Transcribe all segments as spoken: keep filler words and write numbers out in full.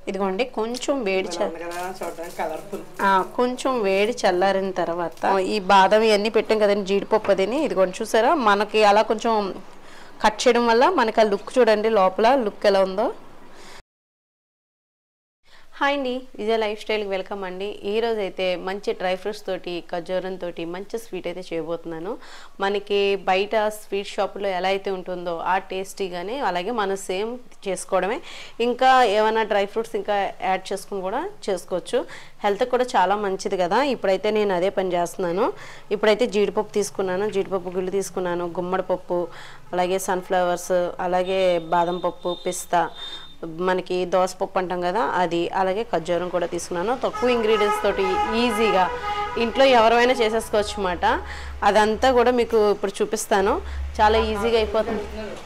ఇదిగోండి కొంచెం వేడి కొంచెం వేడి చల్లారిన తర్వాత ఈ బాదం ఇవన్నీ పెట్టాం కదండి, జీడిపప్పు అదిని ఇదిగోండి చూసారా, మనకి అలా కొంచెం కట్ చేయడం వల్ల మనకి ఆ లుక్ చూడండి, లోపల లుక్ ఎలా ఉందో. హాయ్ అండి, విజయ లైఫ్ స్టైల్కి వెల్కమ్ అండి. ఈరోజు అయితే మంచి డ్రై ఫ్రూట్స్ తోటి ఖర్జూరంతో మంచి స్వీట్ అయితే చేయబోతున్నాను. మనకి బయట స్వీట్ షాపులో ఎలా అయితే ఉంటుందో ఆ టేస్టీగానే అలాగే మనం సేమ్ చేసుకోవడమే. ఇంకా ఏమైనా డ్రై ఫ్రూట్స్ ఇంకా యాడ్ చేసుకుని కూడా చేసుకోవచ్చు. హెల్త్కి కూడా చాలా మంచిది కదా. ఇప్పుడైతే నేను అదే పని చేస్తున్నాను. ఇప్పుడైతే జీడిపప్పు తీసుకున్నాను, జీడిపప్పు గుళ్ళు తీసుకున్నాను, గుమ్మడి పప్పు, అలాగే సన్ఫ్లవర్స్, అలాగే బాదం పప్పు, పిస్తా, మనకి దోసపప్పు అంటాం కదా అది, అలాగే ఖర్జూరం కూడా తీసుకున్నాను. తక్కువ ఇంగ్రీడియంట్స్ తోటి ఈజీగా ఇంట్లో ఎవరైనా చేసేసుకోవచ్చు అన్నమాట. అదంతా కూడా మీకు ఇప్పుడు చూపిస్తాను. చాలా ఈజీగా అయిపోతుంది.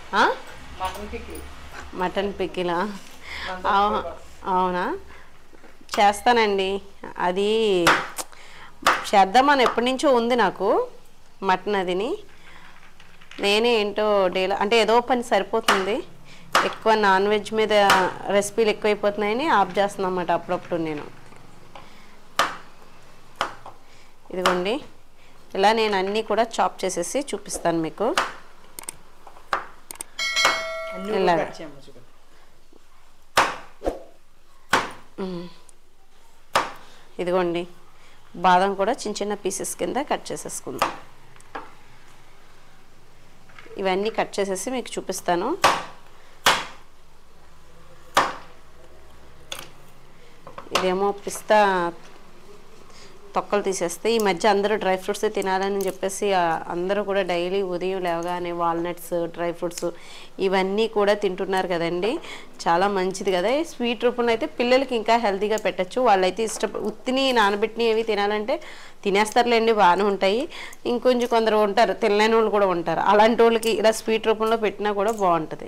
మటన్ పికిలా? అవునా, చేస్తానండి. అది చేద్దామని ఎప్పటి నుంచో ఉంది నాకు మటన్ అదిని. నేనే ఏంటో డేలా అంటే ఏదో పని సరిపోతుంది, ఎక్కువ నాన్ వెజ్ మీద రెసిపీలు ఎక్కువైపోతున్నాయని ఆఫ్ చేస్తున్నాను అన్నమాట అప్పుడప్పుడు నేను. ఇదిగోండి ఇలా నేను అన్నీ కూడా చాప్ చేసేసి చూపిస్తాను మీకు. ఇలా ఇదిగోండి బాదం కూడా చిన్న చిన్న పీసెస్ కింద కట్ చేసేసుకుందాం. ఇవన్నీ కట్ చేసేసి మీకు చూపిస్తాను. ఇదేమో పిస్తా తొక్కలు తీసేస్తే, ఈ మధ్య అందరూ డ్రై ఫ్రూట్స్ తినాలని చెప్పేసి అందరూ కూడా డైలీ ఉదయం లేవగానే వాల్నట్స్, డ్రై ఫ్రూట్స్ ఇవన్నీ కూడా తింటున్నారు కదండి. చాలా మంచిది కదా. స్వీట్ రూపంలో అయితే పిల్లలకి ఇంకా హెల్తీగా పెట్టచ్చు. వాళ్ళైతే ఇష్టపడి ఉత్తిని నానబెట్టినవి ఏవి తినాలంటే తినేస్తారులేండి, బాగానే ఉంటాయి. ఇంకొంచెం కొందరు ఉంటారు తినలేని వాళ్ళు కూడా ఉంటారు. అలాంటి వాళ్ళకి ఇలా స్వీట్ రూపంలో పెట్టినా కూడా బాగుంటుంది.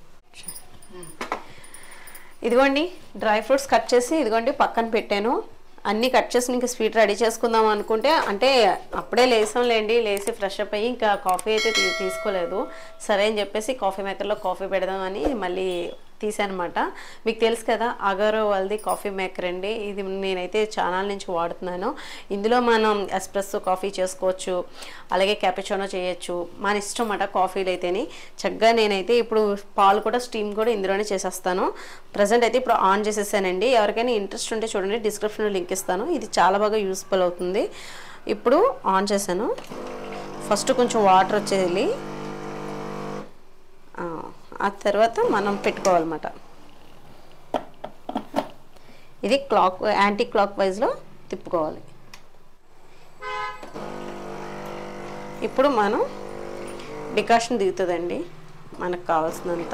ఇదిగోండి డ్రై ఫ్రూట్స్ కట్ చేసి ఇదిగోండి పక్కన పెట్టాను. అన్నీ కట్ చేసి ఇంకా స్వీట్ రెడీ చేసుకుందాం అనుకుంటే, అంటే అప్పుడే లేసాంలేండి, లేచి ఫ్రెష్ అప్ అయ్యి ఇంకా కాఫీ అయితే తీ తీసుకోలేదు సరే అని చెప్పేసి కాఫీ మేకర్లో కాఫీ పెడదామని మళ్ళీ తీసానమాట. మీకు తెలుసు కదా అగరో వాళ్ళది కాఫీ మేకర్ అండి. ఇది నేనైతే ఛానల్ నుంచి వాడుతున్నాను. ఇందులో మనం ఎస్ప్రెస్సో కాఫీ చేసుకోవచ్చు, అలాగే క్యాపుచినో చేయొచ్చు, మన ఇష్టం అన్నమాట కాఫీలు అయితేని. చక్కగా నేనైతే ఇప్పుడు పాలు కూడా స్టీమ్ కూడా ఇందులోనే చేసేస్తాను. ప్రజెంట్ అయితే ఇప్పుడు ఆన్ చేసేసానండి. ఎవరికైనా ఇంట్రెస్ట్ ఉంటే చూడండి, డిస్క్రిప్షన్లో లింక్ ఇస్తాను. ఇది చాలా బాగా యూస్ఫుల్ అవుతుంది. ఇప్పుడు ఆన్ చేశాను. ఫస్ట్ కొంచెం వాటర్ వచ్చేయాలి, ఆ తర్వాత మనం పెట్టుకోవాలన్నమాట. ఇది క్లాక్ యాంటీ క్లాక్ వైజ్లో తిప్పుకోవాలి. ఇప్పుడు మనం డికాషన్ దిగుతుందండి మనకు కావాల్సినంత.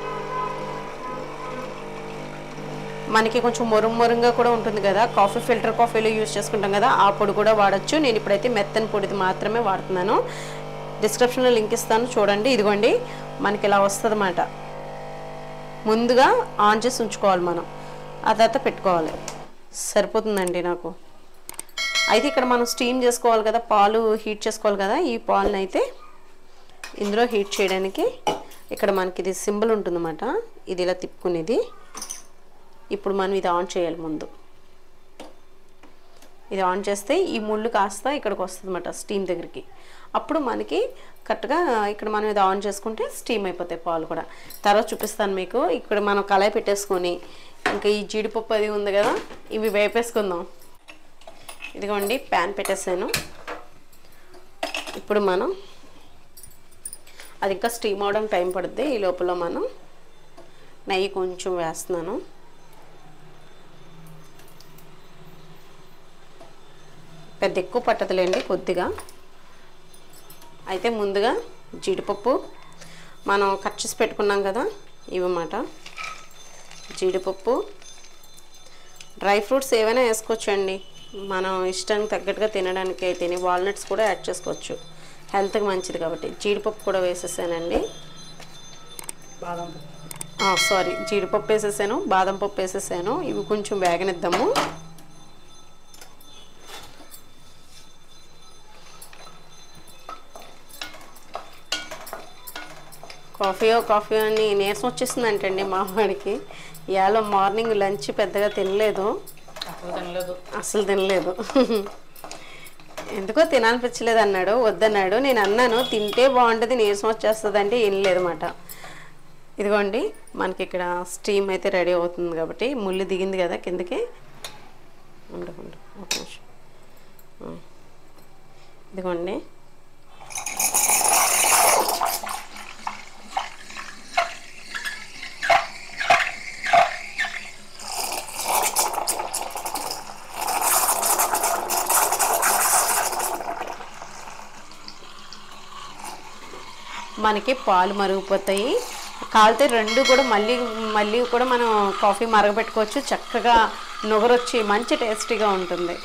మనకి కొంచెం మొరం మొరంగా కూడా ఉంటుంది కదా, కాఫీ ఫిల్టర్ కాఫీలో యూజ్ చేసుకుంటాం కదా, ఆ పొడి కూడా వాడచ్చు. నేను ఇప్పుడైతే మెత్తని పొడిది మాత్రమే వాడుతున్నాను. డిస్క్రిప్షన్లో లింక్ ఇస్తాను చూడండి. ఇదిగోండి మనకి ఇలా వస్తుంది అన్నమాట. ముందుగా ఆన్ చేసి ఉంచుకోవాలి మనం, ఆ తర్వాత పెట్టుకోవాలి. సరిపోతుందండి నాకు. అయితే ఇక్కడ మనం స్టీమ్ చేసుకోవాలి కదా, పాలు హీట్ చేసుకోవాలి కదా. ఈ పాలను అయితే ఇందులో హీట్ చేయడానికి ఇక్కడ మనకి ఇది సింబల్ ఉంటుందన్నమాట, ఇది ఇలా తిప్పుకునేది. ఇప్పుడు మనం ఇది ఆన్ చేయాలి. ముందు ఇది ఆన్ చేస్తే ఈ ముళ్ళు కాస్త ఇక్కడికి వస్తుంది అన్నమాట స్టీమ్ దగ్గరికి. అప్పుడు మనకి కరెక్ట్గా ఇక్కడ మనం ఇది ఆన్ చేసుకుంటే స్టీమ్ అయిపోతాయి పాలు కూడా. తర్వాత చూపిస్తాను మీకు. ఇక్కడ మనం కళాయి పెట్టేసుకొని ఇంకా ఈ జీడిపప్పు అది ఉంది కదా, ఇవి వేపేసుకుందాం. ఇదిగోండి ప్యాన్ పెట్టేసాను. ఇప్పుడు మనం అది ఇంకా స్టీమ్ అవడం టైం పడుతుంది. ఈ లోపల మనం నెయ్యి కొంచెం వేస్తున్నాను. పెద్ద ఎక్కువ పట్టదులేండి, కొద్దిగా. అయితే ముందుగా జీడిపప్పు మనం కట్ చేసి పెట్టుకున్నాం కదా, ఇవన్నమాట జీడిపప్పు. డ్రై ఫ్రూట్స్ ఏవైనా వేసుకోవచ్చు అండి, మనం ఇష్టానికి తగ్గట్టుగా తినడానికి అయితే. వాల్నట్స్ కూడా యాడ్ చేసుకోవచ్చు, హెల్త్కి మంచిది కాబట్టి. జీడిపప్పు కూడా వేసేసానండి. సారీ జీడిపప్పు వేసేసాను, బాదం పప్పు వేసేసాను. ఇవి కొంచెం వేగనిద్దాము. కాఫీయో కాఫీ అని నీరసం వచ్చేస్తుంది అంటండి మా వాడికి. ఇవాళ మార్నింగ్ లంచ్ పెద్దగా తినలేదు, అసలు తినలేదు అసలు తినలేదు ఎందుకో తినాలనిపించలేదు అన్నాడు, వద్దన్నాడు. నేను అన్నాను తింటే బాగుంటుంది, నీరసం వచ్చేస్తుంది అంటే ఏం లేదన్నమాట. ఇదిగోండి మనకి ఇక్కడ స్టీమ్ అయితే రెడీ అవుతుంది కాబట్టి ముళ్ళు దిగింది కదా కిందకి. ఉండు ఉండు ఒక నిమిషం. ఇదిగోండి మనకి పాలు మరిగిపోతాయి, కాలితే రెండు కూడా మళ్ళీ మళ్ళీ కూడా మనం కాఫీ మరగబెట్టుకోవచ్చు. చక్కగా నుగరొచ్చి మంచి టేస్టీగా ఉంటుంది.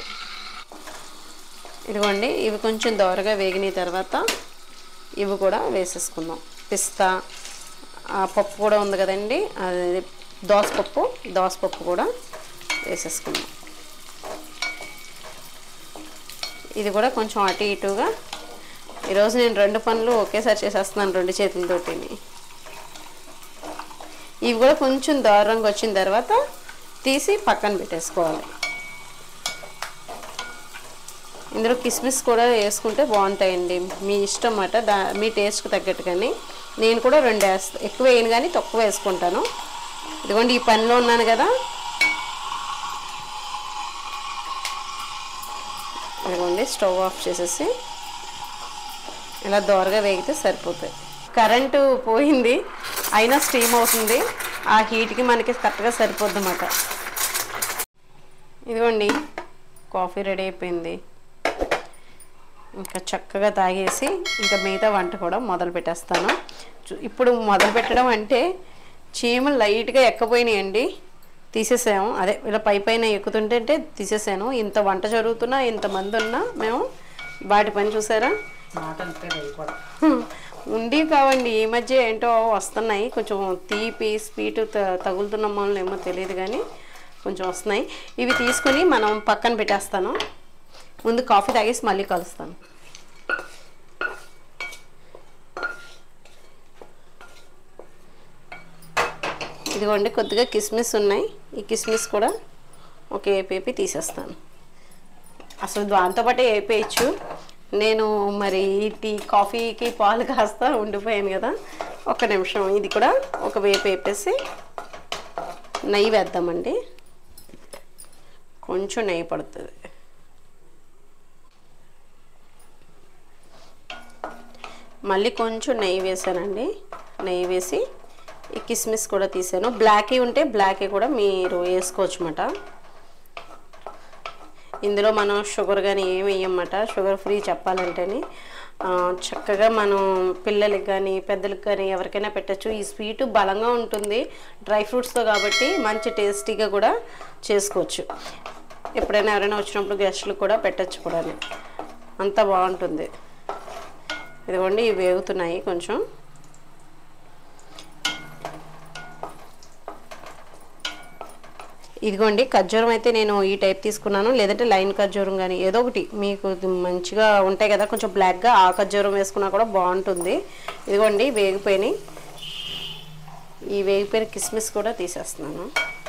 ఇదిగోండి ఇవి కొంచెం దోరగా వేగిన తర్వాత ఇవి కూడా వేసేసుకుందాం. పిస్తా పప్పు కూడా ఉంది కదండి, అది దోసపప్పు, దోసపప్పు కూడా వేసేసుకుందాం. ఇది కూడా కొంచెం అటు ఇటుగా. ఈరోజు నేను రెండు పనులు ఒకేసారి చేసేస్తున్నాను రెండు చేతులతోటి. ఇవి కూడా కొంచెం దూరంగా వచ్చిన తర్వాత తీసి పక్కన పెట్టేసుకోవాలి. ఇందులో కిస్మిస్ కూడా వేసుకుంటే బాగుంటాయండి, మీ ఇష్టం అన్నమాట, దా మీ టేస్ట్కి తగ్గట్టు. కానీ నేను కూడా రెండు వేస్తాను, ఎక్కువ వేయను కానీ తక్కువ వేసుకుంటాను. ఇదిగోండి ఈ పనిలో ఉన్నాను కదా, ఇదిగోండి స్టవ్ ఆఫ్ చేసేసి ఇలా దోరగా వేగితే సరిపోతాయి. కరెంటు పోయింది అయినా స్టీమ్ అవుతుంది, ఆ హీట్కి మనకి కరెక్ట్గా సరిపోద్ది అన్నమాట. ఇదిగోండి కాఫీ రెడీ అయిపోయింది. ఇంకా చక్కగా తాగేసి ఇంకా మిగతా వంట కూడా మొదలు పెట్టేస్తాను. ఇప్పుడు మొదలు పెట్టడం అంటే చీమలు లైట్గా ఎక్కపోయినాయండి, తీసేసాము. అదే ఇలా పై పైన ఎక్కుతుంటే అంటే తీసేసాను. ఇంత వంట జరుగుతున్నా ఇంతమంది ఉన్నా మేము వాటి పని చూసారా ఉండి కావండి. ఈ మధ్య ఏంటో వస్తున్నాయి, కొంచెం తీపి స్వీట్ తగులుతున్న మూలన ఏమో తెలియదు కానీ కొంచెం వస్తున్నాయి. ఇవి తీసుకుని మనం పక్కన పెట్టేస్తాను. ముందు కాఫీ తాగేసి మళ్ళీ కలుస్తాను. ఇదిగోండి కొద్దిగా కిస్మిస్ ఉన్నాయి, ఈ కిస్మిస్ కూడా ఒక ఏపీ తీసేస్తాను. అసలు దాంతోపాటే వేపేయచ్చు, నేను మరి టీ కాఫీకి పాలు కాస్తా ఉండిపోయాను కదా, ఒక నిమిషం ఇది కూడా ఒక వేపు వేపేసి నెయ్యి వేద్దామండి. కొంచెం నెయ్యి పడుతుంది. మళ్ళీ కొంచెం నెయ్యి వేసానండి, నెయ్యి వేసి ఈ కిస్మిస్ కూడా తీసాను. బ్లాకీ ఉంటే బ్లాకీ కూడా మీరు వేసుకోవచ్చు అన్నమాట. ఇందులో మనం షుగర్ కానీ ఏమి వేయమన్నమాట, షుగర్ ఫ్రీ చెప్పాలంటేని. చక్కగా మనం పిల్లలకి కానీ పెద్దలకు కానీ ఎవరికైనా పెట్టచ్చు. ఈ స్వీటు బలంగా ఉంటుంది డ్రై ఫ్రూట్స్తో కాబట్టి మంచి టేస్టీగా కూడా చేసుకోవచ్చు. ఎప్పుడైనా ఎవరైనా వచ్చినప్పుడు గెస్టులకు కూడా పెట్టచ్చు కూడా, అంత బాగుంటుంది. ఇదిగోండి ఇవి వేగుతున్నాయి కొంచెం. ఇదిగోండి ఖర్జూరం అయితే నేను ఈ టైప్ తీసుకున్నాను, లేదంటే లైన్ ఖర్జూరం కానీ ఏదో ఒకటి మీకు మంచిగా ఉంటాయి కదా, కొంచెం బ్లాక్గా ఆ ఖర్జూరం వేసుకున్నా కూడా బాగుంటుంది. ఇదిగోండి వేగిపోయినాయి, ఈ వేగిపోయిన కిస్మిస్ కూడా తీసేస్తున్నాను.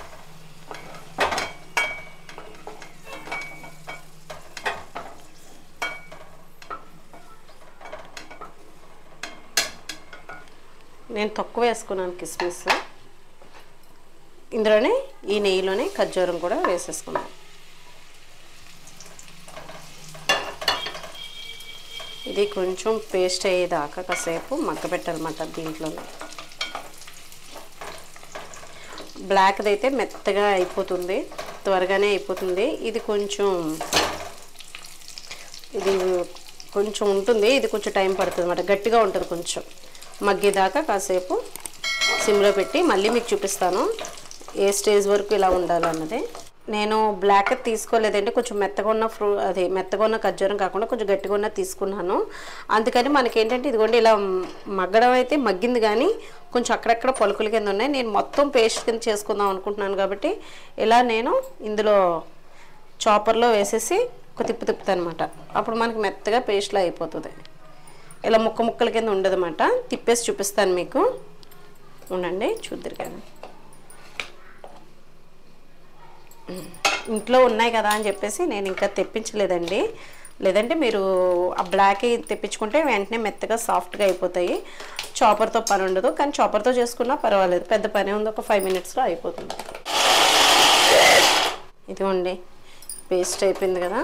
నేను తక్కువ వేసుకున్నాను కిస్మిస్. ఇందులోనే ఈ నెయ్యిలోనే ఖర్జూరం కూడా వేసేసుకున్నాం. ఇది కొంచెం పేస్ట్ అయ్యేదాకా కాసేపు మగ్గబెట్టాలన్నమాట. దీంట్లోనే బ్లాక్ది అయితే మెత్తగా అయిపోతుంది, త్వరగానే అయిపోతుంది. ఇది కొంచెం ఇది కొంచెం ఉంటుంది, ఇది కొంచెం టైం పడుతుంది అన్నమాట, గట్టిగా ఉంటుంది. కొంచెం మగ్గేదాకా కాసేపు సిమ్లో పెట్టి మళ్ళీ మీకు చూపిస్తాను ఏ స్టేజ్ వరకు ఇలా ఉండాలన్నది. నేను బ్లాక్ తీసుకోలేదంటే కొంచెం మెత్తగా ఉన్న ఫ్రూ అది మెత్తగా ఉన్న ఖర్జూరం కాకుండా కొంచెం గట్టిగా ఉన్న తీసుకున్నాను. అందుకని మనకేంటంటే ఇదిగోండి ఇలా మగ్గడం అయితే మగ్గింది, కానీ కొంచెం అక్కడక్కడ పలుకుల కింద ఉన్నాయి. నేను మొత్తం పేస్ట్ కింద చేసుకుందాం అనుకుంటున్నాను కాబట్టి ఇలా నేను ఇందులో చాపర్లో వేసేసి ఒక తిప్పు తిప్పుతాను అనమాట. అప్పుడు మనకి మెత్తగా పేస్ట్లో అయిపోతుంది. ఇలా ముక్క ముక్కల కింద ఉండదన్నమాట. తిప్పేసి చూపిస్తాను మీకు, ఉండండి చూద్దరు కానీ. ఇంట్లో ఉన్నాయి కదా అని చెప్పేసి నేను ఇంకా తెప్పించలేదండి. లేదంటే మీరు ఆ బ్లాక్ తెప్పించుకుంటే వెంటనే మెత్తగా సాఫ్ట్గా అయిపోతాయి. చాపర్తో పని ఉండదు, కానీ చాపర్తో చేసుకున్నా పర్వాలేదు, పెద్ద పని ఉంది, ఒక ఫైవ్ మినిట్స్లో అయిపోతుంది. ఇదిగోండి పేస్ట్ అయిపోయింది కదా.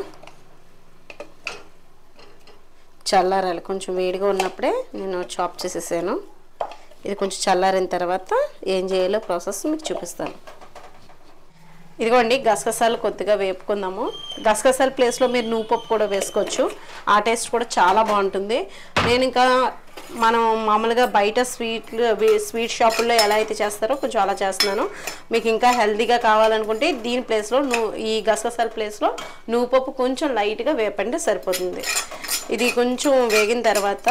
చల్లారాలి, కొంచెం వేడిగా ఉన్నప్పుడే నేను చాప్ చేసేసాను. ఇది కొంచెం చల్లారిన తర్వాత ఏం చేయాలో ప్రాసెస్ మీకు చూపిస్తాను. ఇదిగోండి గసగసాలు కొద్దిగా వేపుకుందాము. గసగసాల ప్లేస్లో మీరు నువ్వు పప్పు కూడా వేసుకోవచ్చు, ఆ టేస్ట్ కూడా చాలా బాగుంటుంది. నేను ఇంకా మనం మామూలుగా బయట స్వీట్లు స్వీట్ షాపుల్లో ఎలా అయితే చేస్తారో కొంచెం అలా చేస్తున్నాను. మీకు ఇంకా హెల్తీగా కావాలనుకుంటే దీని ప్లేస్లో నువ్వు ఈ గసగసాల ప్లేస్లో నువ్వు పప్పు కొంచెం లైట్గా వేపండి సరిపోతుంది. ఇది కొంచెం వేగిన తర్వాత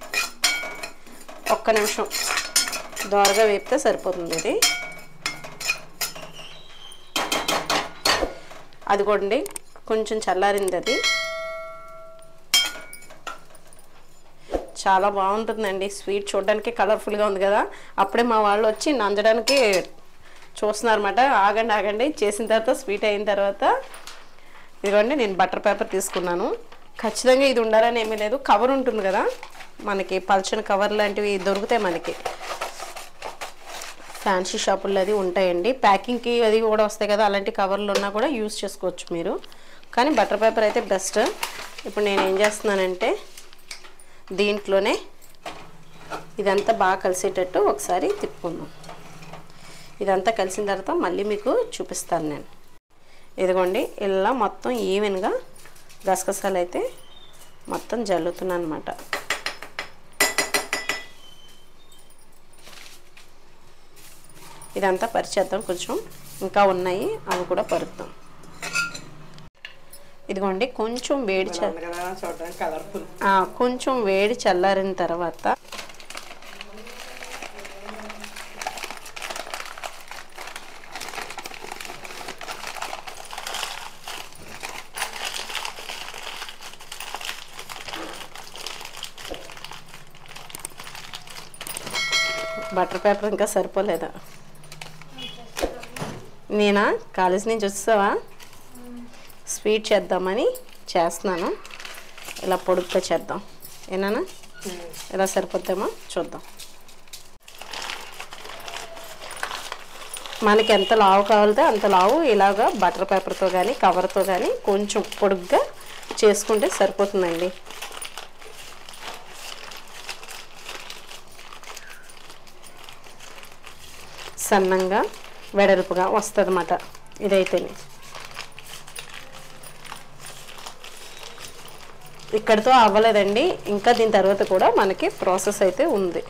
ఒక్క నిమిషం దోరగా వేపితే సరిపోతుంది. ఇది అదిగోండి కొంచెం చల్లారింది, అది చాలా బాగుంటుందండి. స్వీట్ చూడడానికి కలర్ఫుల్గా ఉంది కదా. అప్పుడే మా వాళ్ళు వచ్చి నంజడానికి చూస్తున్నారన్నమాట. ఆగండి ఆగండి చేసిన తర్వాత స్వీట్ అయిన తర్వాత ఇదిగోండి నేను బటర్ పేపర్ తీసుకున్నాను. ఖచ్చితంగా ఇది ఉండాలని ఏమీ లేదు, కవర్ ఉంటుంది కదా మనకి, పల్చని కవర్ లాంటివి దొరుకుతాయి మనకి ఫ్యాన్సీ షాపుల్లో, అది ఉంటాయండి. ప్యాకింగ్కి అది కూడా వస్తాయి కదా, అలాంటి కవర్లు ఉన్నా కూడా యూస్ చేసుకోవచ్చు మీరు, కానీ బటర్ పేపర్ అయితే బెస్ట్. ఇప్పుడు నేను ఏం చేస్తున్నానంటే దీంట్లోనే ఇదంతా బాగా కలిసేటట్టు ఒకసారి తిప్పుకుందాం. ఇదంతా కలిసిన తర్వాత మళ్ళీ మీకు చూపిస్తాను నేను. ఇదిగోండి ఇలా మొత్తం ఈవెన్గా గసగసాలు అయితే మొత్తం జల్లుతున్నాను అనమాట. ఇదంతా పరిచేద్దాం, కొంచెం ఇంకా ఉన్నాయి అవి కూడా పరుద్దాం. ఇదిగోండి కొంచెం వేడి కలర్ఫుల్ కొంచెం వేడి చల్లారిన తర్వాత బటర్ పేపర్ ఇంకా సరిపోలేదా? నేనా కాలేజ్ నుంచి వచ్చావా స్వీట్ చేద్దామని చేస్తున్నాను. ఇలా పొడుగ్గా చేద్దాం, ఏనా? ఎలా సరిపోద్దామో చూద్దాం. మనకి ఎంత లావు కావాలితే అంత లావు ఇలాగా బటర్ పేపర్తో కానీ కవర్తో కానీ కొంచెం పొడుగ్గా చేసుకుంటే సరిపోతుందండి. సన్నంగా వెడల్పుగా వస్తుంది అన్నమాట ఇదైతేనే. ఇక్కడితో అవ్వలేదండి, ఇంకా దీని తర్వాత కూడా మనకి ప్రాసెస్ అయితే ఉంది.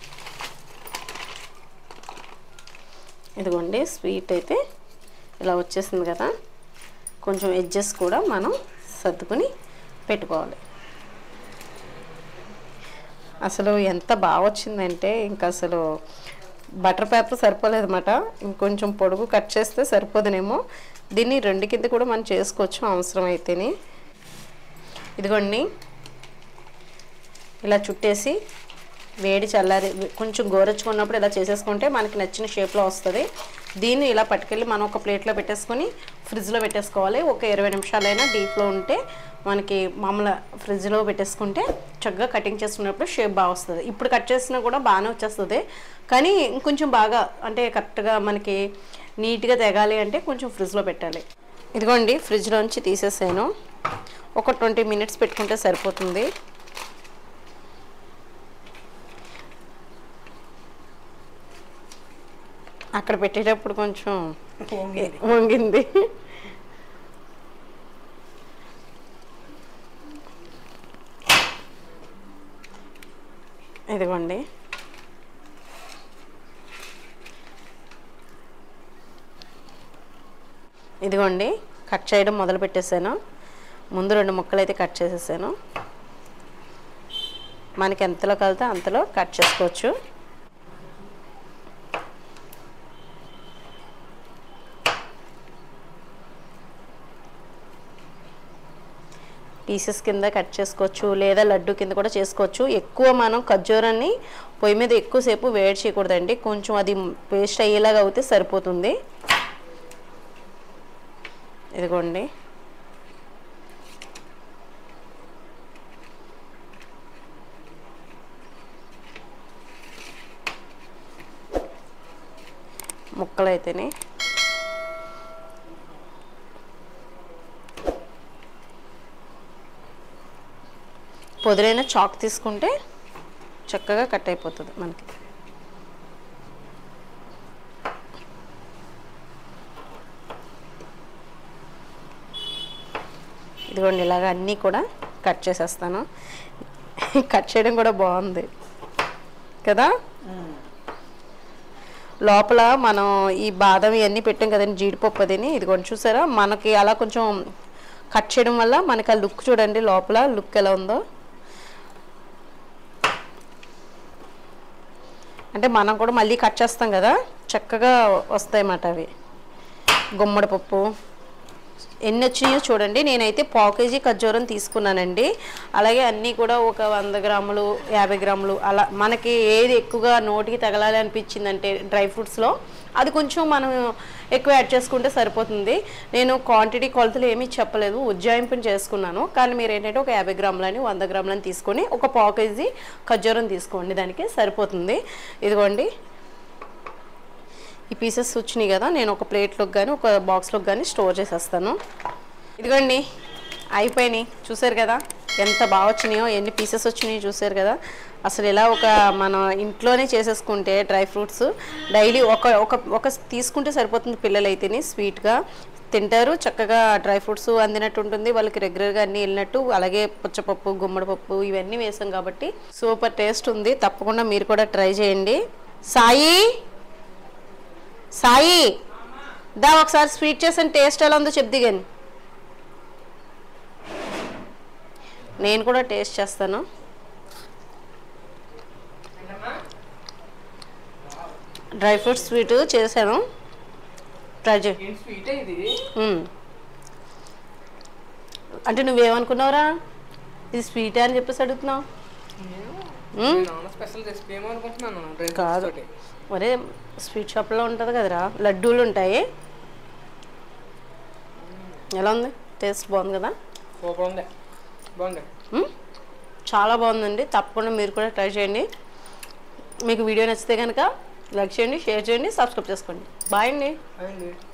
ఇదిగోండి స్వీట్ అయితే ఇలా వచ్చేసింది కదా. కొంచెం ఎడ్జెస్ కూడా మనం సర్దుకుని పెట్టుకోవాలి. అసలు ఎంత బాగా వచ్చిందంటే ఇంకా అసలు బటర్ పేపర్ సరిపోలేదు అన్నమాట, ఇంకొంచెం పొడుగు కట్ చేస్తే సరిపోదునేమో. దీన్ని రెండు కింద కూడా మనం చేసుకోవచ్చు అవసరం అయితేనే. ఇదిగోండి ఇలా చుట్టేసి వేడి చల్లారి కొంచెం గోరెచ్చుకున్నప్పుడు ఇలా చేసేసుకుంటే మనకి నచ్చిన షేప్లో వస్తుంది. దీన్ని ఇలా పట్టుకెళ్ళి మనం ఒక ప్లేట్లో పెట్టేసుకొని ఫ్రిడ్జ్లో పెట్టేసుకోవాలి. ఒక ఇరవై నిమిషాలైనా డీప్లో ఉంటే మనకి మామూలు ఫ్రిడ్జ్లో పెట్టేసుకుంటే చక్కగా కటింగ్ చేసుకున్నప్పుడు షేప్ బాగా వస్తుంది. ఇప్పుడు కట్ చేసినా కూడా బాగానే వచ్చేస్తుంది, కానీ ఇంకొంచెం బాగా అంటే కరెక్ట్గా మనకి నీట్గా తెగాలి అంటే కొంచెం ఫ్రిడ్జ్లో పెట్టాలి. ఇదిగోండి ఫ్రిడ్జ్లోంచి తీసేసాను, ఒక ట్వంటీ మినిట్స్ పెట్టుకుంటే సరిపోతుంది. అక్కడ పెట్టేటప్పుడు కొంచెం వంగింది. ఇదిగోండి ఇదిగోండి కట్ చేయడం మొదలు పెట్టేసాను. ముందు రెండు ముక్కలు అయితే కట్ చేసేసాను. మనకి ఎంతలో కలితే అంతలో కట్ చేసుకోవచ్చు. పీసెస్ కింద కట్ చేసుకోవచ్చు లేదా లడ్డు కింద కూడా చేసుకోవచ్చు. ఎక్కువ మనం ఖర్జూరాన్ని పొయ్యి మీద ఎక్కువసేపు వేడి చేయకూడదండి, కొంచెం అది పేస్ట్ అయ్యేలాగా అవుతే సరిపోతుంది. ఇదిగోండి ముక్కలు అయితేనే పొదులైన చాక్ తీసుకుంటే చక్కగా కట్ అయిపోతుంది మనకి. ఇదిగోండి ఇలాగ అన్నీ కూడా కట్ చేసేస్తాను. కట్ చేయడం కూడా బాగుంది కదా. లోపల మనం ఈ బాదం ఇవన్నీ పెట్టాం కదండి, జీడిపప్పు అదిని. ఇదిగోండి చూసారా, మనకి అలా కొంచెం కట్ చేయడం వల్ల మనకి ఆ లుక్ చూడండి, లోపల లుక్ ఎలా ఉందో. అంటే మనం కూడా మళ్ళీ కట్ చేస్తాం కదా, చక్కగా వస్తాయన్నమాట అవి. గుమ్మడి పప్పు ఎన్ని వచ్చినాయో చూడండి. నేనైతే పావు కేజీ ఖర్జూరం తీసుకున్నానండి. అలాగే అన్నీ కూడా ఒక వంద గ్రాములు యాభై గ్రాములు అలా మనకి ఏది ఎక్కువగా నోటికి తగలాలి అనిపించిందంటే డ్రై ఫ్రూట్స్లో అది కొంచెం మనం ఎక్కువ యాడ్ చేసుకుంటే సరిపోతుంది. నేను క్వాంటిటీ కొలతలు ఏమీ చెప్పలేదు, ఉజ్జాయింపుని చేసుకున్నాను. కానీ మీరు ఏంటంటే ఒక యాభై గ్రాములని వంద గ్రాములని తీసుకొని ఒక పావు కేజీ ఖర్జూరం తీసుకోండి, దానికి సరిపోతుంది. ఇదిగోండి ఈ పీసెస్ వచ్చినాయి కదా, నేను ఒక ప్లేట్లోకి కానీ ఒక బాక్స్లోకి కానీ స్టోర్ చేసేస్తాను. ఇదిగోండి అయిపోయినాయి, చూసారు కదా ఎంత బాగా వచ్చినాయో, ఎన్ని పీసెస్ వచ్చినాయో చూసారు కదా. అసలు ఇలా ఒక మనం ఇంట్లోనే చేసేసుకుంటే డ్రై ఫ్రూట్స్ డైలీ ఒక ఒక ఒక తీసుకుంటే సరిపోతుంది. పిల్లలు అయితేనే స్వీట్గా తింటారు, చక్కగా డ్రై ఫ్రూట్స్ అందినట్టు ఉంటుంది వాళ్ళకి, రెగ్యులర్గా అన్నీ వెళ్ళినట్టు. అలాగే పుచ్చపప్పు గుమ్మడి పప్పు ఇవన్నీ వేసాం కాబట్టి సూపర్ టేస్ట్ ఉంది. తప్పకుండా మీరు కూడా ట్రై చేయండి. సాయి సాయి దా ఒకసారి స్వీట్ చేసిన టేస్ట్ ఎలా ఉందో చెప్ది. కానీ నేను కూడా టేస్ట్ చేస్తాను. డ్రై ఫ్రూట్స్ స్వీట్ చేశాను, ట్రై చేయి. అంటే నువ్వేమనుకున్నావురా, ఇది స్వీట్ అని చెప్పేసి అడుగుతున్నావు? కాదు, ఒరే స్వీట్ షాప్లో ఉంటుంది కదరా, లడ్డూలు ఉంటాయి. ఎలా ఉంది టేస్ట్? బాగుంది కదా, చాలా బాగుందండి. తప్పకుండా మీరు కూడా ట్రై చేయండి. మీకు వీడియో నచ్చితే కనుక లైక్ చేయండి, షేర్ చేయండి, సబ్స్క్రైబ్ చేసుకోండి. బాయ్ అండి.